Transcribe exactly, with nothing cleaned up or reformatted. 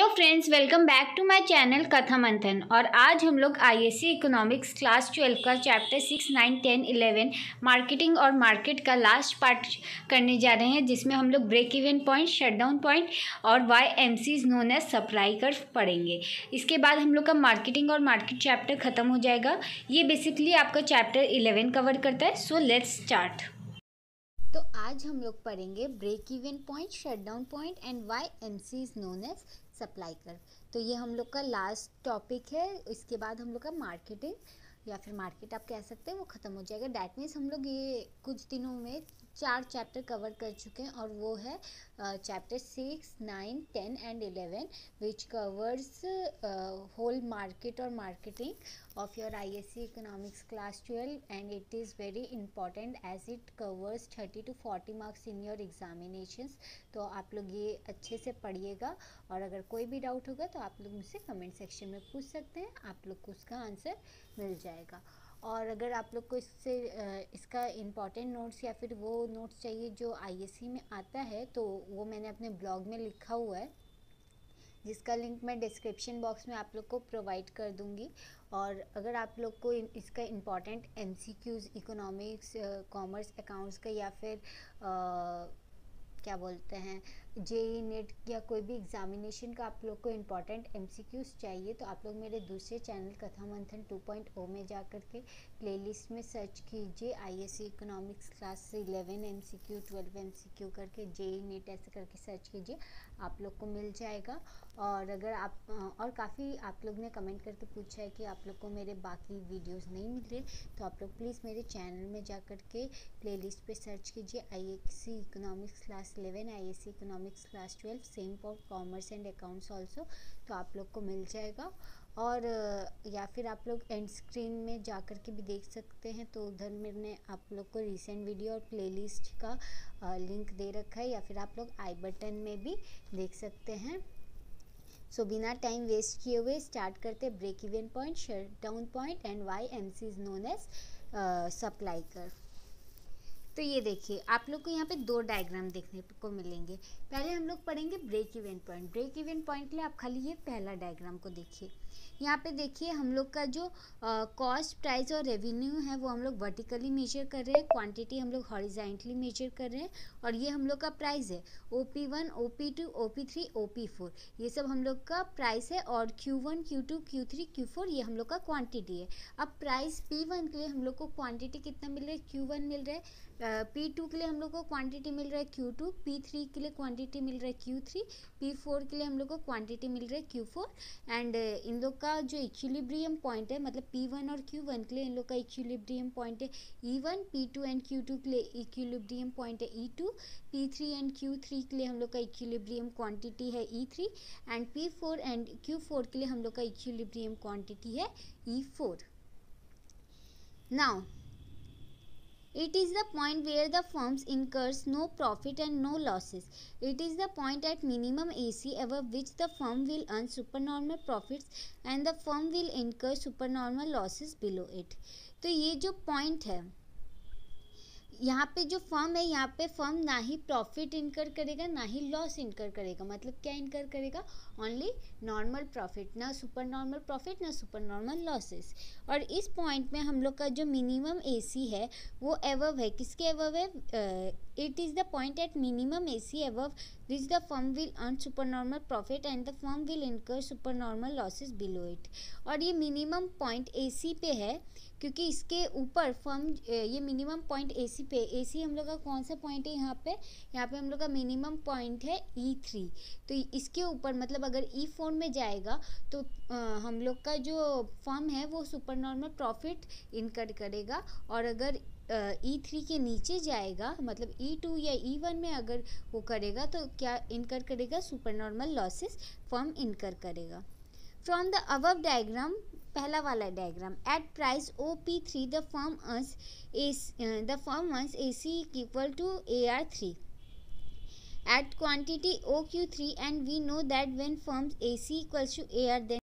Hello friends, welcome back to my channel Katha Manthan. और आज हम लोग आईएससी इकोनॉमिक्स क्लास ट्वेल्व का chapter six nine ten eleven marketing और मार्केट का लास्ट पार्ट करने जा रहे हैं, जिसमें हम लोग break even point, shut down point और why M C is known as supply curve पढ़ेंगे। इसके बाद हम लोग का मार्केटिंग और मार्केट चैप्टर ख़त्म हो जाएगा। ये बेसिकली आपका चैप्टर इलेवन कवर करता है। So let's start. तो आज हम लोग पढ़ेंगे break even point, shut down point and why M C is known as supply curve. तो ये हम लोग का लास्ट टॉपिक है। इसके बाद हम लोग का मार्केटिंग या फिर मार्केट आप कह सकते हैं वो ख़त्म हो जाएगा। डैट मीन्स हम लोग ये कुछ दिनों में चार चैप्टर कवर कर चुके हैं, और वो है chapter six nine ten and eleven which covers whole market और marketing of your ISC economics class twelve, and it is very important as it covers thirty two forty marks in your examinations. तो आप लोग ये अच्छे से पढ़िएगा, और अगर कोई भी डाउट होगा तो आप लोग मुझसे कमेंट सेक्शन में पूछ सकते हैं, आप लोग को उसका आंसर मिल जाएगा। और अगर आप लोग को इससे इसका इम्पॉर्टेंट नोट्स या फिर वो नोट्स चाहिए जो आईएससी में आता है, तो वो मैंने अपने ब्लॉग में लिखा हुआ है, जिसका लिंक मैं डिस्क्रिप्शन बॉक्स में आप लोग को प्रोवाइड कर दूंगी। और अगर आप लोग को इसका important MCQs economics, commerce, accounts का, या फिर आ, क्या बोलते हैं जेई नेट या कोई भी एग्जामिनेशन का आप लोग को इम्पॉर्टेंट एमसीक्यूज़ चाहिए, तो आप लोग मेरे दूसरे चैनल कथा मंथन टू पॉइंट ओ में जा कर के प्लेलिस्ट में सर्च कीजिए ISC economics class eleven MCQ, twelve MCQ करके, जेई नेट ऐसे करके सर्च कीजिए, आप लोग को मिल जाएगा। और अगर आप और काफ़ी आप लोग ने कमेंट करके पूछा है कि आप लोग को मेरे बाकी वीडियोस नहीं मिल रहे, तो आप लोग प्लीज़ मेरे चैनल में जा कर के प्लेलिस्ट पे सर्च कीजिए ISC economics class eleven, ISC economics class twelve, same for commerce and accounts also, तो आप लोग को मिल जाएगा। और या फिर आप लोग एंड स्क्रीन में जा कर के भी देख सकते हैं, तो उधर मैंने आप लोग को रिसेंट वीडियो और प्लेलिस्ट का लिंक दे रखा है, या फिर आप लोग आई बटन में भी देख सकते हैं। सो so, बिना टाइम वेस्ट किए हुए स्टार्ट करते हैं break even point, shut down point and why M C is known as supply curve. तो ये देखिए, आप लोग को यहाँ पे दो डायग्राम देखने को मिलेंगे। पहले हम लोग पढ़ेंगे break even point. Break even point के लिए आप खाली ये पहला डायग्राम को देखिए। यहाँ पे देखिए हम लोग का जो कॉस्ट, प्राइस और रेवेन्यू है वो हम लोग वर्टिकली मेजर कर रहे हैं, क्वांटिटी हम लोग हॉरिजॉन्टली मेजर कर रहे हैं, और ये हम लोग का प्राइस है O P one, O P two, O P three, O P four, ये सब हम लोग का प्राइस है। और Q one, Q two, Q three, Q four ये हम लोग का क्वांटिटी है। अब प्राइस पी वन के लिए हम लोग को क्वांटिटी कितना मिल रहा है, क्यू वन मिल रहा है, पी टू के लिए हम लोग को क्वांटिटी मिल रहा है क्यू टू, पी थ्री के लिए क्वांटिटी मिल रहा है क्यू थ्री, पी फोर के लिए हम लोग को क्वांटिटी मिल रहा है क्यू फोर। एंड इन लोग का जो इक्विलिब्रियम पॉइंट है, मतलब पी वन और क्यू वन के लिए इन लोग का इक्विलिब्रियम पॉइंट है E one, P two and Q two के लिए इक्विलिब्रियम पॉइंट है E two, P three and Q three के लिए हम लोग का इक्विलिब्रियम क्वांटिटी है E three, and P four and Q four के लिए हम लोग का इक्विलिब्रियम क्वांटिटी है E four. Now it is the point where the firms incurs no profit and no losses. It is the point at minimum A C above which the firm will earn supernormal profits and the firm will incur supernormal losses below it. तो ये जो point है, यहाँ पे जो firm है, यहाँ पे फर्म ना ही प्रॉफिट इनकर करेगा ना ही लॉस इनकर करेगा। मतलब क्या इनकर करेगा, ओनली नॉर्मल प्रॉफिट, ना सुपर नॉर्मल प्रॉफिट ना सुपर नॉर्मल लॉसेस। और इस पॉइंट में हम लोग का जो मिनिमम एसी है वो एवव है। किसके एवव है, it is the point at minimum AC above which the firm will earn super normal profit and the firm will incur super normal losses below it. और ये मिनिमम पॉइंट एसी पे है, क्योंकि इसके ऊपर फर्म, ये minimum point AC पे, AC हम लोग का कौन सा पॉइंट है यहाँ पे, यहाँ पे हम लोग का मिनिमम पॉइंट है ई थ्री। तो इसके ऊपर मतलब अगर ई फोर में जाएगा तो आ, हम लोग का जो फर्म है वो सुपर नॉर्मल प्रॉफिट इनकर करेगा, और अगर ई थ्री के नीचे जाएगा मतलब ई टू या ई वन में अगर वो करेगा तो क्या इनकर करेगा, सुपर नॉर्मल लॉसेस फर्म इनकर करेगा। फ्रॉम द अबव डायग्राम, पहला वाला diagram, at price O P three the firm earns the firm earns A C equal to A R three at quantity O Q three, and we know that when firms A C equals to A R, then